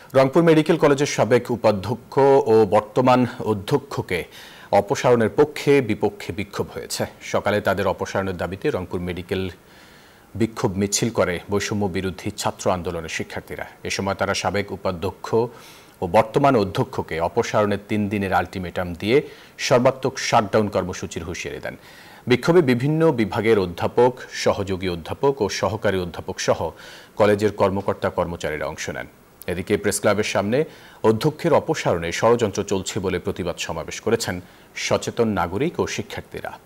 Rangpur medical কলেজের সাবেক উপাধ্যক্ষ ও বর্তমান অধ্যক্ষকে অপসারণের পক্ষে বিপক্ষে বিক্ষোভ হয়েছে। সকালে তাদের অপসারণের দাবিতে রংপুর মেডিকেল বিক্ষোভ মিছিল করে বৈষম্য বিরোধী ছাত্র আন্দোলনের শিক্ষার্থীরা। এ সময় তারা সাবেক উপাধ্যক্ষ ও বর্তমান অধ্যক্ষকে অপসারণের 3 দিনের আলটিমেটাম দিয়ে সর্বাত্মক শাটডাউন কর্মসূচির হুঁশিয়ারি দেন। বিক্ষোভে বিভিন্ন বিভাগের অধ্যাপক, সহযোগী অধ্যাপক ও সহকারী অধ্যাপক সহ কলেজের কর্মকর্তা কর্মচারীরা অংশ নেন। এদিকে প্রেস ক্লাবের সামনে অধ্যক্ষের অপসারণে ষড়যন্ত্র চলছে বলে প্রতিবাদ সমাবেশ করেছেন সচেতন নাগরিক ও শিক্ষার্থীরা।